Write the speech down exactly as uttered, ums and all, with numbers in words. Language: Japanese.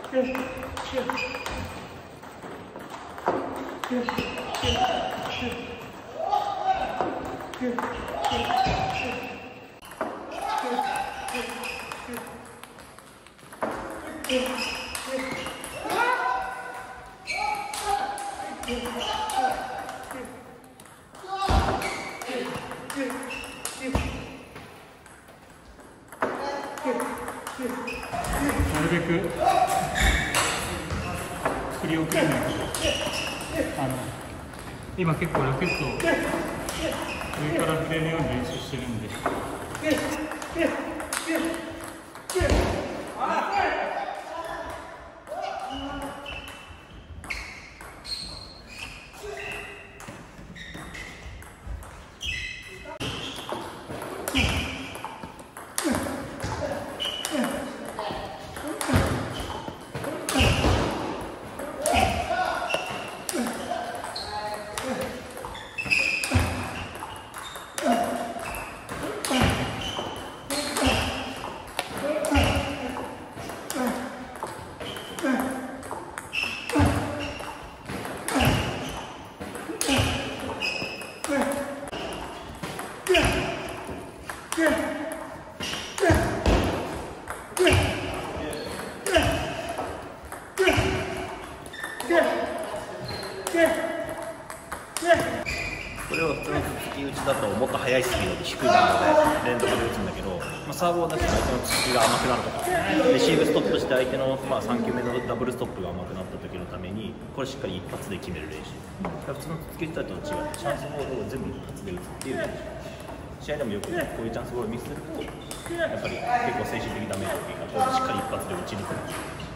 なるべく振り遅れないこと、あの今結構ラケットを上から振れるように練習してるんで。 これを普通の突き打ちだともっと速いスピードで低いボールで連続で打つんだけど、まあ、サーブを出すと相手の突きが甘くなるとか、レシーブストップして相手の、まあ、さん球目のダブルストップが甘くなった時のためにこれしっかり一発で決める練習、普通の突き打ちだと違ってチャンスボールを全部一発で打つっていう練習、試合でもよくこういうチャンスボールを見せるとやっぱり結構精神的ダメージが大きいからこれしっかり一発で打ち抜く。